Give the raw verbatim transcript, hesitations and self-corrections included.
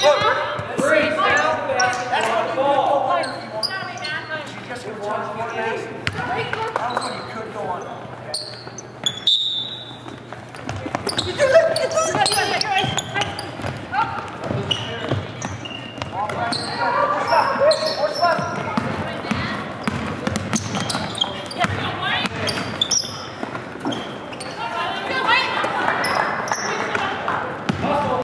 Freeze now. That's what you Ball. could go on if you want. She just could watch the game. That was when you could go on.